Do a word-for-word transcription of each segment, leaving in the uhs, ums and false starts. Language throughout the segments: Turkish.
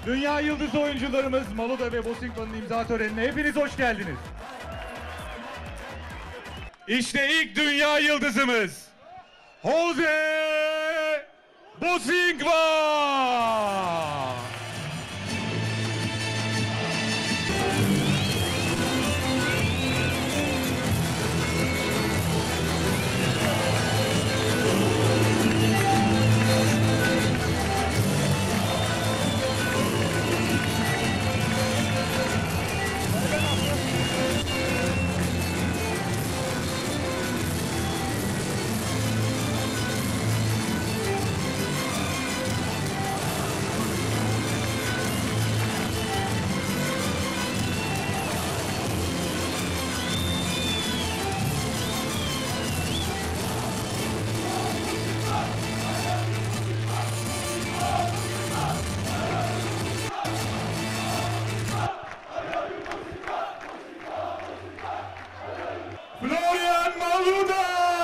Dünya yıldız oyuncularımız Malouda ve Bosinkva'nın imza törenine hepiniz hoş geldiniz. İşte ilk dünya yıldızımız Jose Bosinkva. Florian Malouda!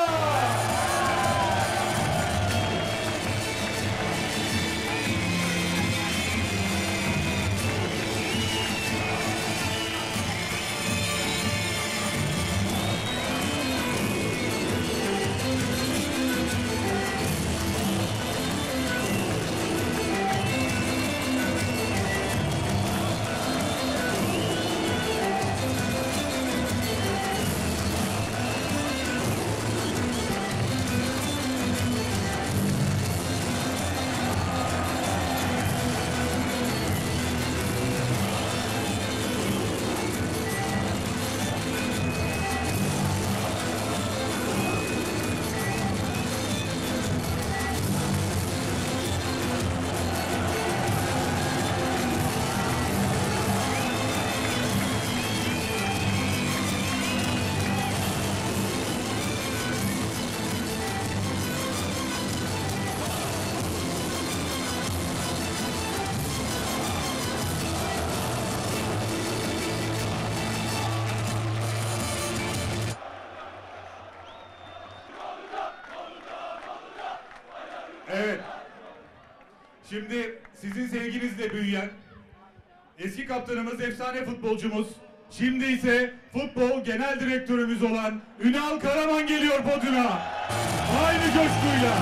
Evet. Şimdi sizin sevginizle büyüyen eski kaptanımız, efsane futbolcumuz, şimdi ise futbol genel direktörümüz olan Ünal Karaman geliyor podyuma. Aynı coşkuyla.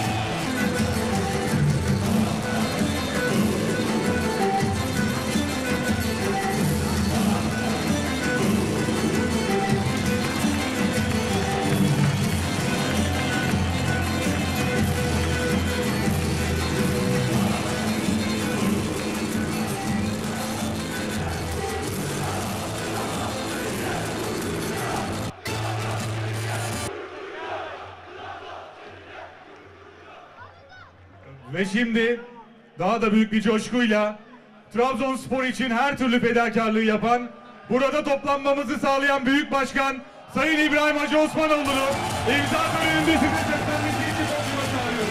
Ve şimdi daha da büyük bir coşkuyla Trabzonspor için her türlü fedakarlığı yapan, burada toplanmamızı sağlayan Büyük Başkan Sayın İbrahim Hacı Osmanoğlu'nu imza töreninde size seslenmesi için podyuma çağırıyorum.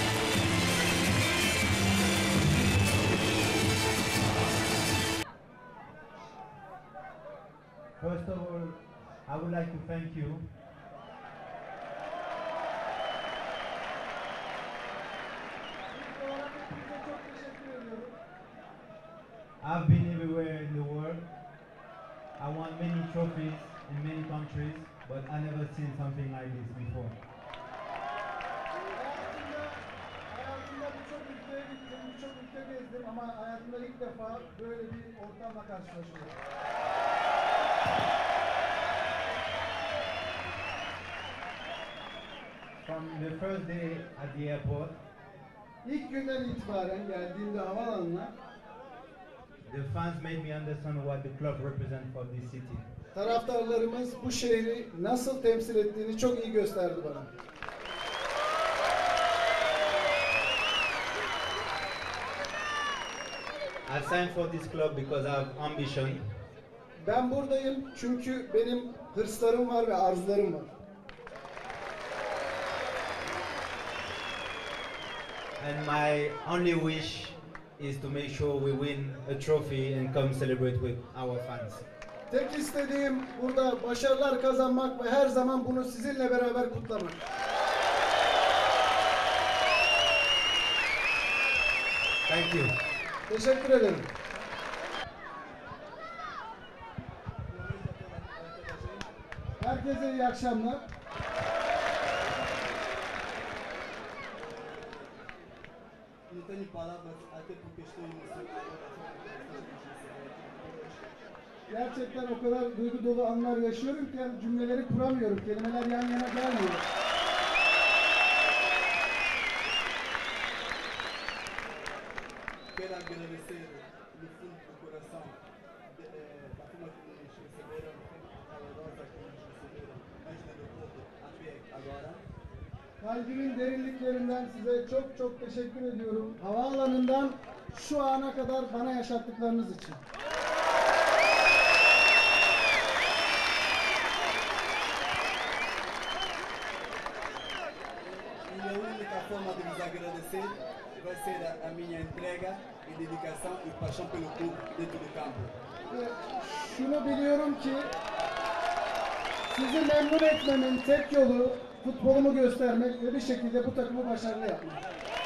First of all, I would like to thank you. I've been everywhere in the world. I won many trophies in many countries, but I never seen something like this before. Hayatımda birçok ülkeye gittim, birçok ülke gezdim ama hayatımda ilk defa böyle bir ortamla karşılaşıyorum. From the first day at the airport, İlk günden itibaren geldiğimde havaalanına the fans made me understand what the club represents for this city. taraftarlarımız bu şehri nasıl temsil ettiğini çok iyi gösterdi bana. I signed for this club because I have ambition. Ben buradayım çünkü benim hırslarım var ve arzularım var. And my only wish is to make sure we win a trophy and come celebrate with our fans. Tek istediğim burada başarılar kazanmak ve her zaman bunu sizinle beraber kutlamak. Thank you. Teşekkür ederim. Herkese iyi akşamlar. Não tenho palavras até porque estou emocionado. Gerçekten o kadar duygu dolu anlar yaşıyorum ki yani cümleleri kuramıyorum. Kelimeler yan yana gelmiyor. Quero agradecer do fundo do coração de, eh, da forma que nos receberam, da forma calorosa que nos receberam antes do aeroporto até agora. Kalbimin derinliklerinden size çok çok teşekkür ediyorum. Havaalanından şu ana kadar bana yaşattıklarınız için. E a única forma de vos agradecer vai ser a, a minha entrega e dedicação e paixão pelo clube dentro do campo. Ve şunu biliyorum ki sizi memnun etmemin tek yolu futbolumu göstermek ve bir şekilde bu takımı başarılı yapmak.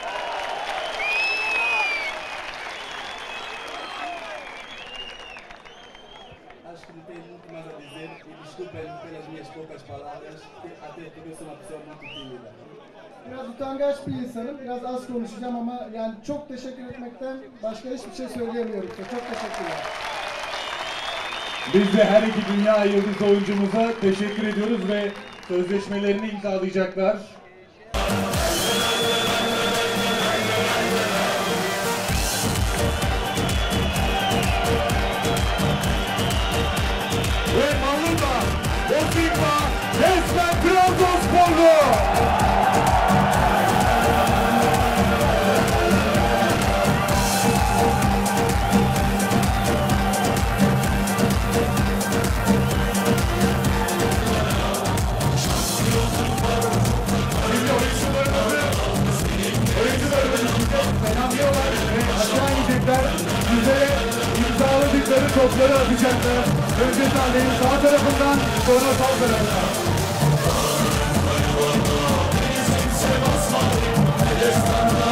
Acho que não tenho muito mais a dizer e desculpem pelas minhas poucas palavras, que até porque eu sou uma pessoa muito tímida. Biraz utangaç bir insanım. Biraz az konuşacağım ama yani çok teşekkür etmekten başka hiçbir şey söyleyemiyorum size. Çok teşekkürler. Biz de her iki dünya yıldız oyuncumuza teşekkür ediyoruz ve sözleşmelerini imzalayacaklar. Ve Maluda, Osimba, resmen Trabzonsporlu. Şimdi oyuncularımızı, oyuncularımızı selamlıyorlar ve aşağı inecekler. Bizlere imzaladıkları topları atacaklar. Önce sahnenin sağ tarafından, sonra sol tarafından.